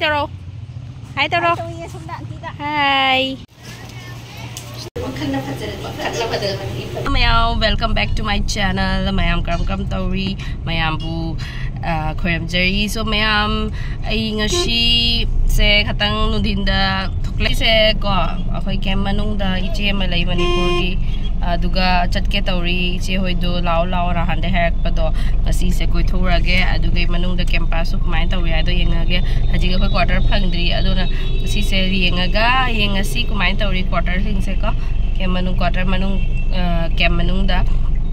Taro. Hi Taro. Hi. Mayam, welcome back to my channel. Mayam kram tauri. Mayam bu khoyam jari. So mayam ay ngasi se katang nudinda thuklai se ko akhoi kem manung da iche malai Manipur gi aduga chatke tauri iche hoi do lao ra hande hack pado ngasi se koi thora ge aduga manung da campus su kmain tauri ado yenga ge haji ga quarter phangdri aduna ngasi se yenga ga yengasi kmain tauri quarter thing se ko kem manung quarter manung kem manung da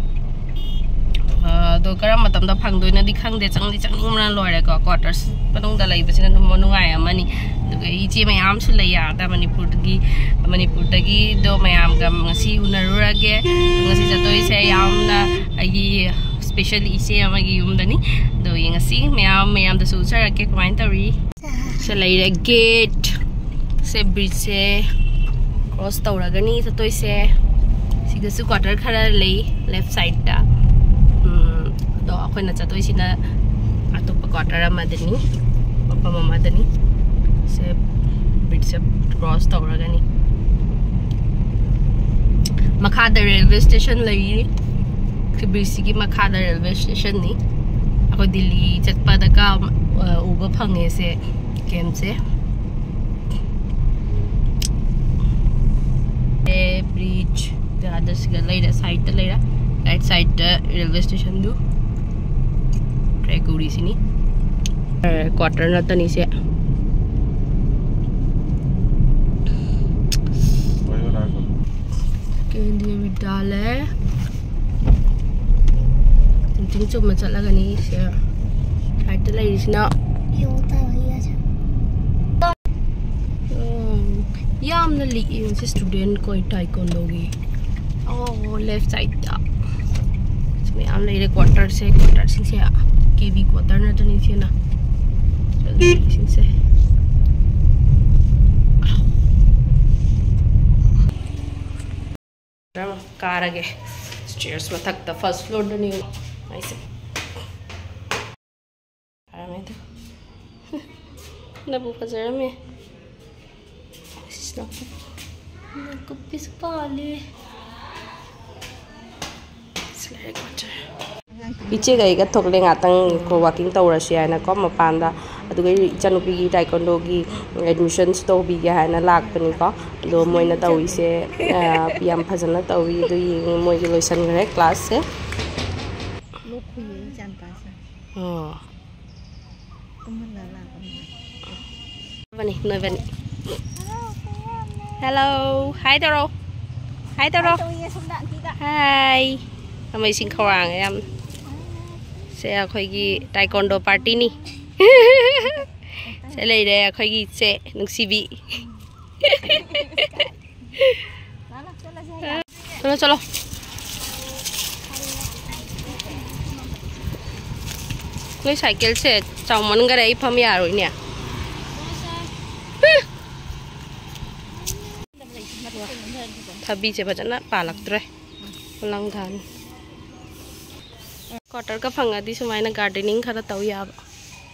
do karam matam da phangdoi na di khangde changning na loire ko quarters manung da lai basina nungai amani duga ichi mayam su lai ya da Manipur dagi do mayam ga ngasi unarura ge ngasi jatoi se yamna agi special ichi amagi yumdani do ngasi mayam da su sara ke kmain tari se lai gate se bridge se cross tauragani jatoi se siga su quarter khara lai left side da do akhoi na chatoi sina atopa quarter amadani papa mama dani se bridge se cross tauragani makhada railway station lai bridge ki makhada railway station ni akhoi Delhi chatpa da ka uba phange se kem se bridge the other side the right side the railway station do Guri sini quarter na tani se Kendriya Vidyalaya ting chum ma chalaga ni se right lai sina yamna li se student koi taekwondo gi oh left side da me am lai quarter se KB quarter na to niche na sin se ram car age stairs mathak the first floor da ni nice arame to na bu fazara me isna na kupis pale slide quarter iche gai ga thokle ngatang ko walking tawrasi ana ko mapanda adugai chanupi gi taekwondo gi admissions to bi ga hana lakpani ko do moina tawi se yam phajana tawi do ying moi gi loisan gre class se lokhu ye jan pa sa kumala la bani noi bani hello hi Taro hi Taro hi amai sing khawang em se akhoi gi taekwondo party ni se lei re akhoi gi se nungsibi chalo lei cycle se chawman ga rei pham ya roi ne thabi se bajana palak tre ulang dhan quarter ka phanga di sumaina gardening khara taw ya ba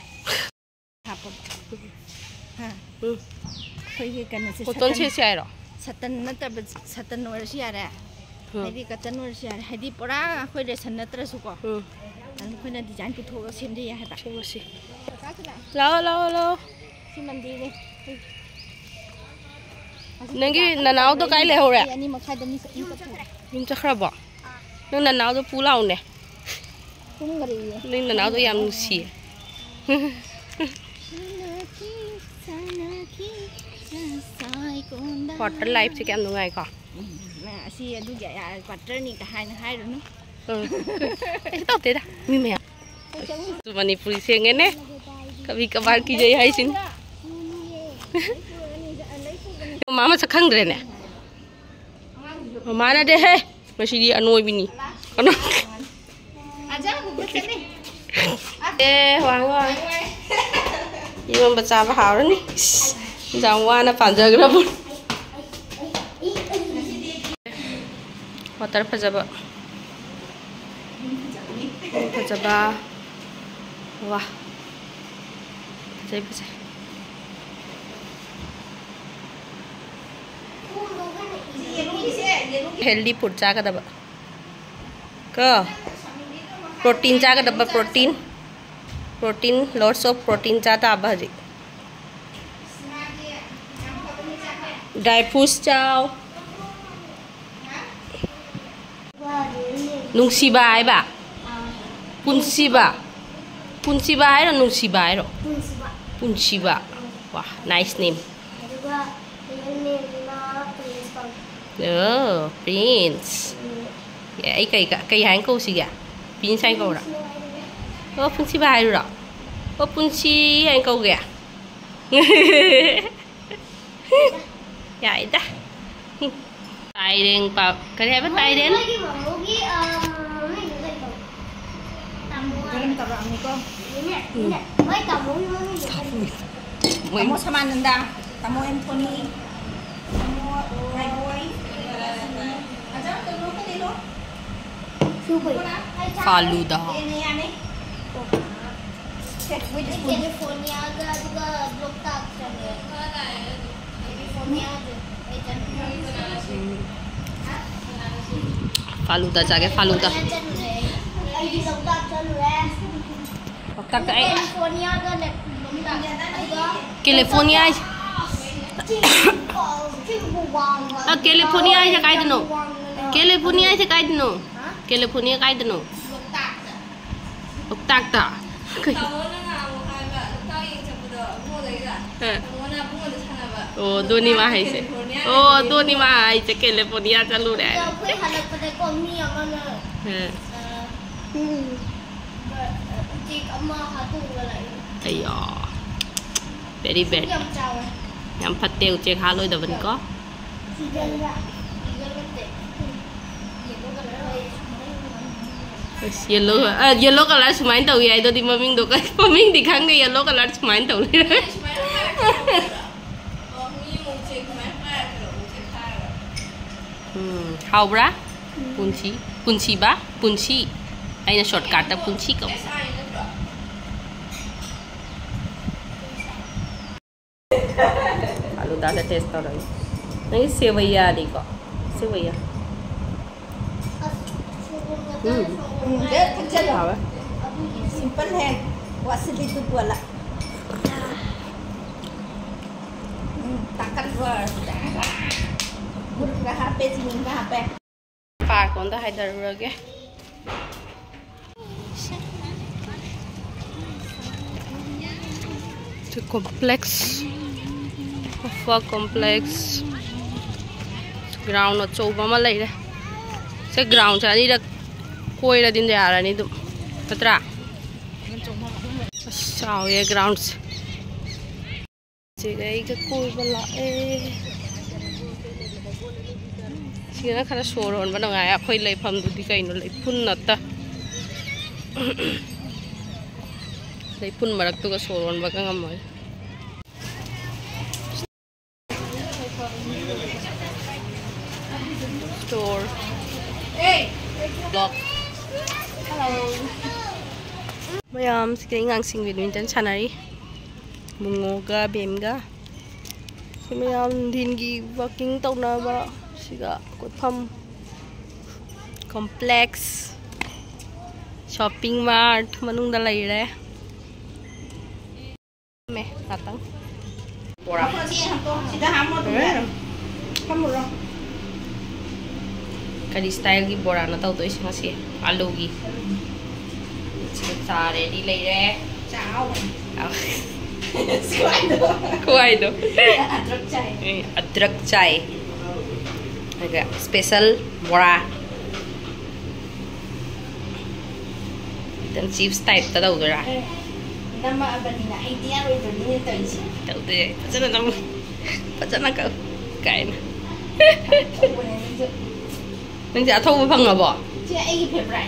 ha khoi ge kan se poton se sai ro satan na ta satan war si ara hadi katan war si ara hadi pora khoi re san na tra su ko an khoi na design pu thoga sem de ya ha ta si lao si mandi le nangi nanau to kai le ho re ani makhai da ni nim cha khra ba nang nanau to pu lao ne nên là nó tôi làm xì quarter life thì em ngày cả xì đu vậy quarter này cả hai rồi nữa tao thế đó mi mẹ tụi mình phụ xe nghe nè các bạn kia dây hay xin mama sẽ khăng rồi nè mama nó đây hay mà xì đi ăn nuôi bini con hoàng nhưng mà cha hào đó nè giang hoa nó phản giờ cái bút water pajaba wah pajai healthy food चागदब को protein चागदब protein lots of protein चाताब हजी dry fruits चाओ नुंसीबा आइबा पुंसीबा है रो नुंसीबा है रो पुंसीबा वाह nice name oh prince ya ai kai hang câu gì kìa prince hang câu đó oh punsíba hai rồi oh punsi hang câu kìa vậy ta tay đen vào cái này bắt tay đến kamu sama nendang kamu Anthony kamu Highway faluda faluda जाके faluda tắc cái California California sẽ cái đâu California sẽ cái đâu California cái đâu tắc ta oh doni mah hai se oh doni mah hai se California chalu re ayo very bad yam fatte uche kha loi da ban ko yellow color sumain tau ye do di maming do ka maming di khang ne yellow color sumain tau le how bra punchi aina shortcut ta punchi ko faluda sa taste tau dai nai sevaiya di ko sevaiya simple है wasili tu pula takkan was berapa HP sini berapa pa kon da haidar roge the complex complex ground no choba ma lai re se ground cha ni da koi ra din ya ra ni dum patra sao ye ground se gai ka koi bala e sina khara soron ba ngai a khoi lai pham du di kai no lai phun na ta lai phun marak tu ka soron ba ka ngamoi store block hello mayam sike ngang sing badminton sanari mungo ga bem ga mayam din gi walking tawna ba siga ko pham complex shopping mart manung da lai re me atang bora sida hammo ro kadi style gi bora na tau toi sing si alu gi cha ready lai re chao kuai do adrak chai aga special bora dan chips type ta dau do ra nama abanina idea ro do ni to isi tau de pachana ka kai na nang ja thau phang à bo che ai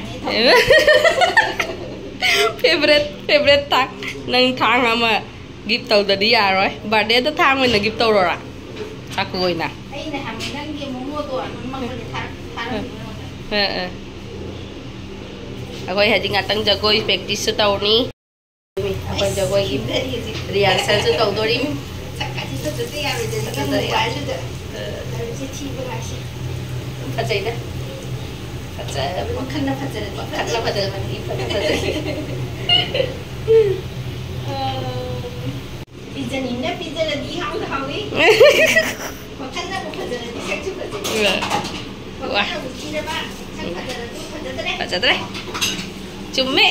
favorite tak nang thang ma gift tau da di ya rồi birthday ta thang mình là gift tau rồi à ta koi na ai na ham nang gi mo mo to ma ko ni thang akoi haji ngatang jagoi practice su tau ni akoi jagoi gi rehearsal su tau do ri sakka ji to de ya ro de sakka mo wa ju de ji thi ba shi फजैदा फजब वखन्ना फजर वखन्ना फजब पिजनीना पिजरदी how हाउई वखन्ना फजरदी सक्चु फजर वाह उठिरबा sak फजरदु फजदरे चुम्मे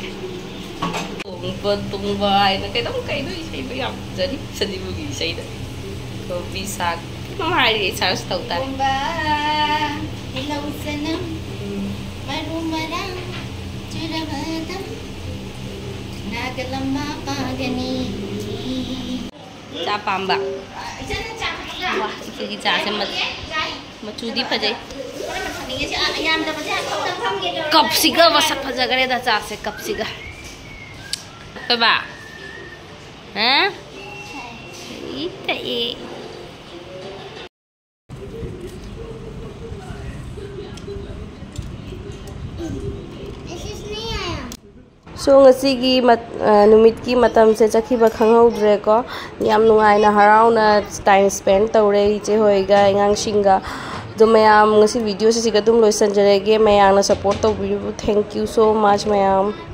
tung vai nó cái đống cây nó xây bây giờ jadi sedih bagi saya dah kau bisa mahal dia harus tahu tak hilau senam baru marang curah batam naga lama pagani siapa mbak wah itu kita sama macudi pajai cup siga masak paja kare dah cah se cup siga apa ba hah itu ye so ngasigi numit ki matam se chakhiba khanghaudre ko yam nungai na harauna time spend tawre iche hoiga engang singa do mayam ngasi video se siga dum loisan jarege mayang na support to thank you so much mayam.